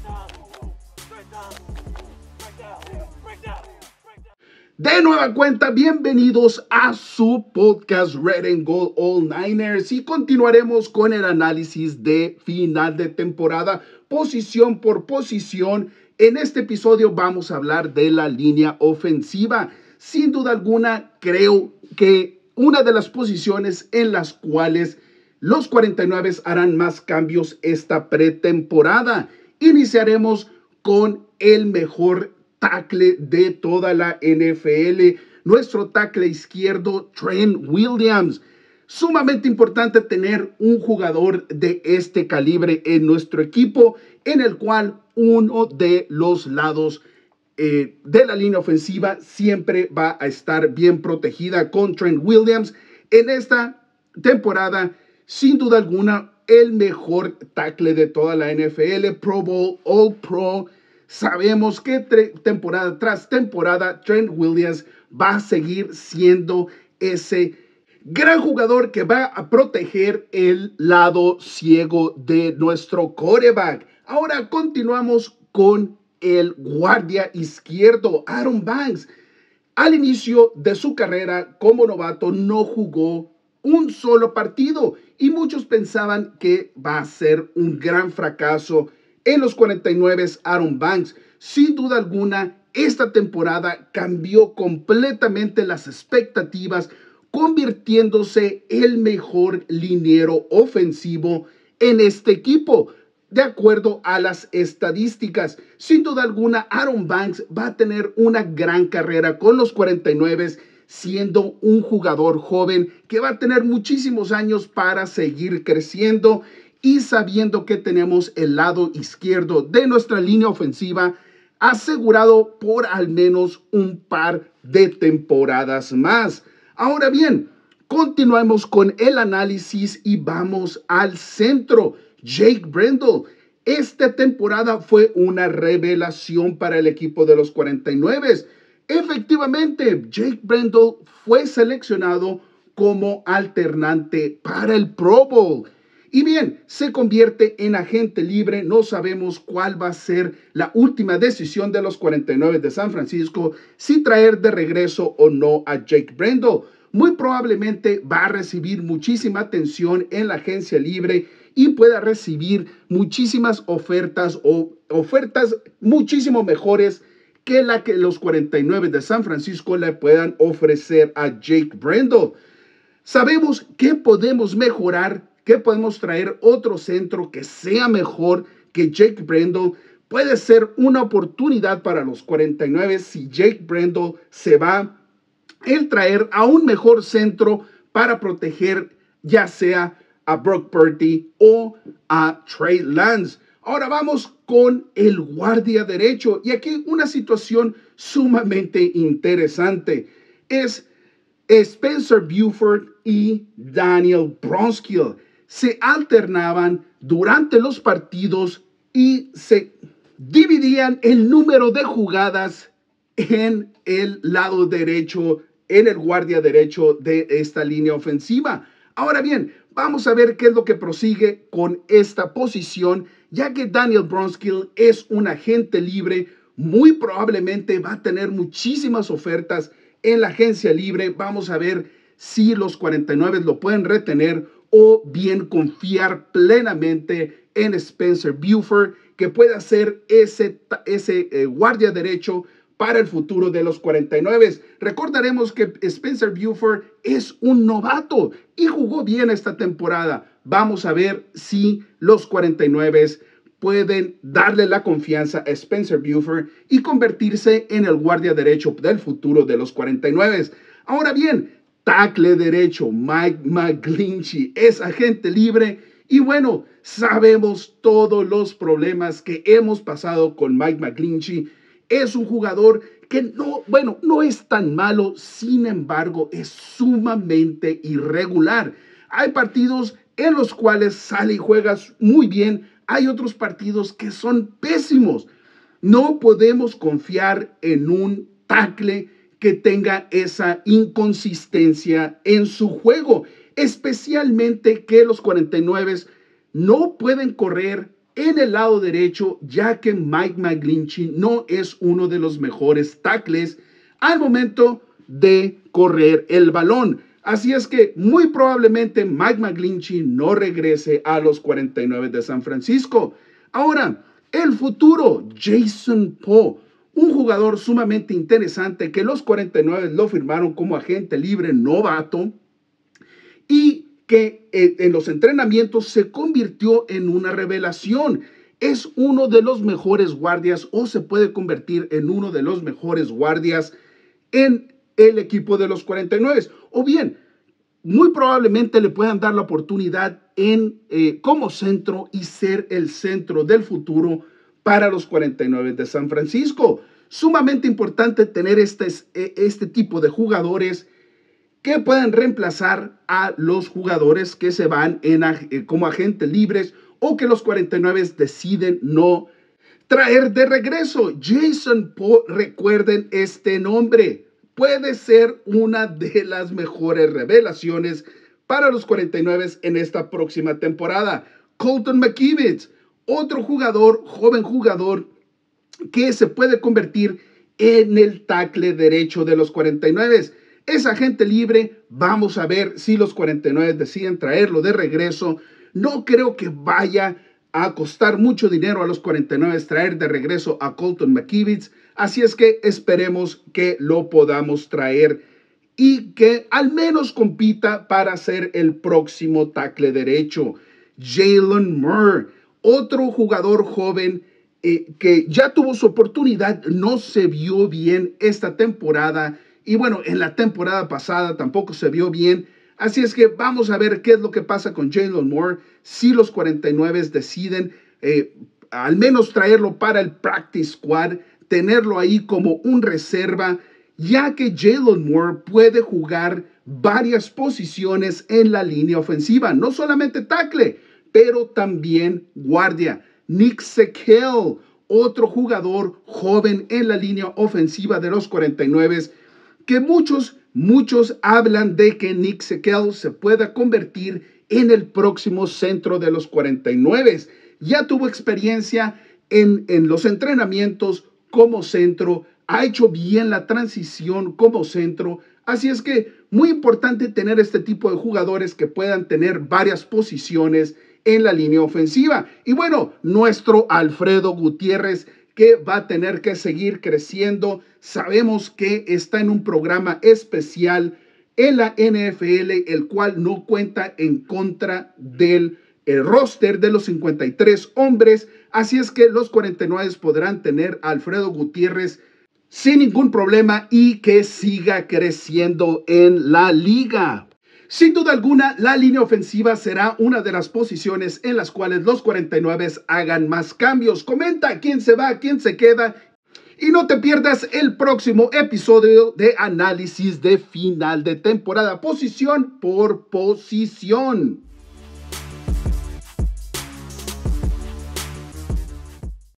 De nueva cuenta, bienvenidos a su podcast Red and Gold All Niners y continuaremos con el análisis de final de temporada, posición por posición. En este episodio vamos a hablar de la línea ofensiva. Sin duda alguna, creo que una de las posiciones en las cuales los 49 harán más cambios esta pretemporada. Iniciaremos con el mejor tackle de toda la NFL, nuestro tackle izquierdo Trent Williams. Sumamente importante tener un jugador de este calibre en nuestro equipo, en el cual uno de los lados de la línea ofensiva siempre va a estar bien protegida con Trent Williams. En esta temporada, sin duda alguna, el mejor tackle de toda la NFL, Pro Bowl, All Pro. Sabemos que temporada tras temporada Trent Williams va a seguir siendo ese gran jugador que va a proteger el lado ciego de nuestro quarterback. Ahora continuamos con el guardia izquierdo, Aaron Banks. Al inicio de su carrera como novato no jugó un solo partido y muchos pensaban que va a ser un gran fracaso en los 49. Aaron Banks, sin duda alguna, esta temporada cambió completamente las expectativas, convirtiéndose el mejor liniero ofensivo en este equipo. De acuerdo a las estadísticas, sin duda alguna, Aaron Banks va a tener una gran carrera con los 49, siendo un jugador joven que va a tener muchísimos años para seguir creciendo. Y sabiendo que tenemos el lado izquierdo de nuestra línea ofensiva asegurado por al menos un par de temporadas más. Ahora bien, continuamos con el análisis y vamos al centro. Jake Brendel. Esta temporada fue una revelación para el equipo de los 49. Efectivamente, Jake Brendel fue seleccionado como alternante para el Pro Bowl. Y bien, se convierte en agente libre. No sabemos cuál va a ser la última decisión de los 49 de San Francisco, si traer de regreso o no a Jake Brendel. Muy probablemente va a recibir muchísima atención en la agencia libre y pueda recibir muchísimas ofertas o ofertas muchísimo mejores que la que los 49 de San Francisco le puedan ofrecer a Jake Brendel. Sabemos que podemos mejorar, que podemos traer otro centro que sea mejor que Jake Brendel. Puede ser una oportunidad para los 49 si Jake Brendel se va, el traer a un mejor centro para proteger ya sea a Brock Purdy o a Trey Lance. Ahora vamos con el guardia derecho y aquí una situación sumamente interesante es Spencer Buford y Daniel Brunskill. Se alternaban durante los partidos y se dividían el número de jugadas en el lado derecho, en el guardia derecho de esta línea ofensiva. Ahora bien, vamos a ver qué es lo que prosigue con esta posición, ya que Daniel Brunskill es un agente libre, muy probablemente va a tener muchísimas ofertas en la agencia libre. Vamos a ver si los 49 lo pueden retener o bien confiar plenamente en Spencer Buford, que pueda ser ese guardia derecho para el futuro de los 49. Recordaremos que Spencer Buford es un novato y jugó bien esta temporada. Vamos a ver si los 49 pueden darle la confianza a Spencer Buford y convertirse en el guardia derecho del futuro de los 49. Ahora bien, tackle derecho, Mike McGlinchey es agente libre y bueno, sabemos todos los problemas que hemos pasado con Mike McGlinchey. Es un jugador que no es tan malo, sin embargo, es sumamente irregular. Hay partidos en los cuales sale y juega muy bien, hay otros partidos que son pésimos. No podemos confiar en un tackle que tenga esa inconsistencia en su juego, especialmente que los 49 no pueden correr en el lado derecho, ya que Mike McGlinchey no es uno de los mejores tackles al momento de correr el balón. Así es que muy probablemente Mike McGlinchey no regrese a los 49 de San Francisco. Ahora, el futuro, Jason Poe, un jugador sumamente interesante que los 49 lo firmaron como agente libre novato y que en los entrenamientos se convirtió en una revelación. Es uno de los mejores guardias o se puede convertir en uno de los mejores guardias en el equipo de los 49. O bien, muy probablemente le puedan dar la oportunidad como centro y ser el centro del futuro para los 49 de San Francisco. Sumamente importante tener este tipo de jugadores que puedan reemplazar a los jugadores que se van como agentes libres o que los 49 deciden no traer de regreso. Jason Poe, recuerden este nombre, puede ser una de las mejores revelaciones para los 49 en esta próxima temporada. Colton McKivitz, otro jugador, joven jugador, que se puede convertir en el tackle derecho de los 49. Es agente libre, vamos a ver si los 49 deciden traerlo de regreso. No creo que vaya a costar mucho dinero a los 49 traer de regreso a Colton McKivitz, así es que esperemos que lo podamos traer y que al menos compita para ser el próximo tackle derecho. Jalen Murr, otro jugador joven que ya tuvo su oportunidad, no se vio bien esta temporada y bueno, en la temporada pasada tampoco se vio bien. Así es que vamos a ver qué es lo que pasa con Jalen Moore si los 49 deciden al menos traerlo para el practice squad, tenerlo ahí como un reserva, ya que Jalen Moore puede jugar varias posiciones en la línea ofensiva, no solamente tackle, pero también guardia. Nick Sekel, otro jugador joven en la línea ofensiva de los 49, que muchos hablan de que Nick Sekel se pueda convertir en el próximo centro de los 49. Ya tuvo experiencia en los entrenamientos como centro, ha hecho bien la transición como centro, así es que muy importante tener este tipo de jugadores que puedan tener varias posiciones en la línea ofensiva. Y bueno, nuestro Alfredo Gutiérrez, que va a tener que seguir creciendo. Sabemos que está en un programa especial en la NFL, el cual no cuenta en contra del roster de los 53 hombres. Así es que los 49 podrán tener a Alfredo Gutiérrez sin ningún problema y que siga creciendo en la liga. Sin duda alguna, la línea ofensiva será una de las posiciones en las cuales los 49 hagan más cambios. Comenta quién se va, quién se queda. Y no te pierdas el próximo episodio de análisis de final de temporada, posición por posición.